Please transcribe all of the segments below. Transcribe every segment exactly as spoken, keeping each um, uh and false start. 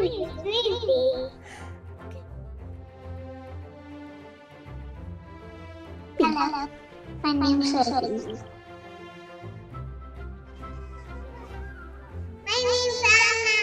name's Ruby. Hello. My name's Sophie. My name's Anna.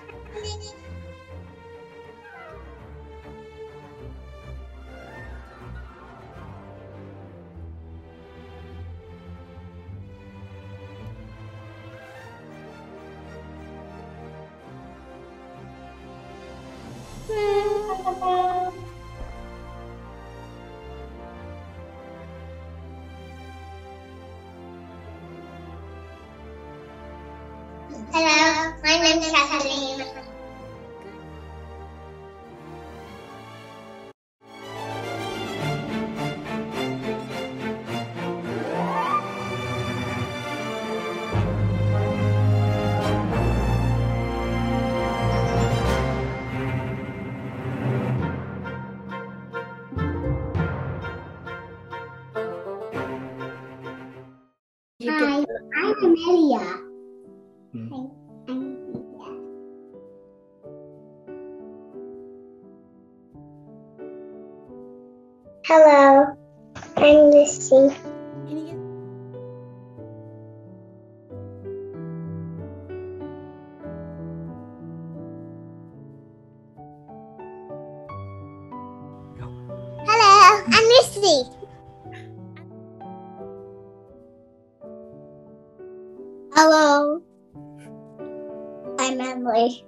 Hello, my name's Kathleen. Hi, I'm Amelia. Hmm. Hi, I'm Amelia. Hello, I'm Lucy. Hello, I'm Lucy. Hello, I'm Emily.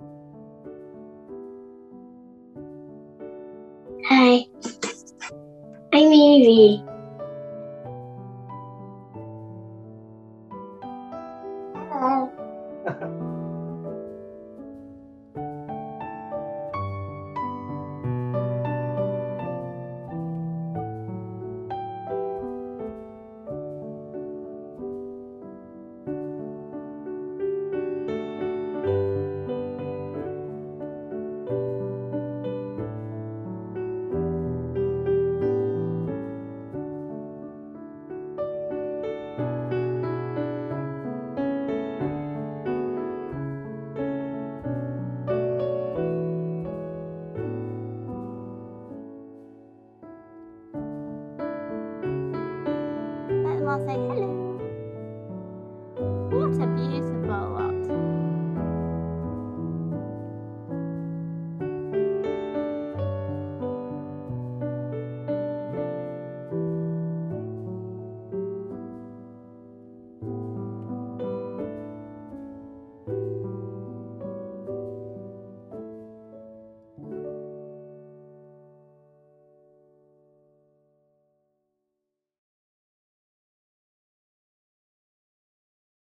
Hi, I'm Evie. Hello. Let them all say hello.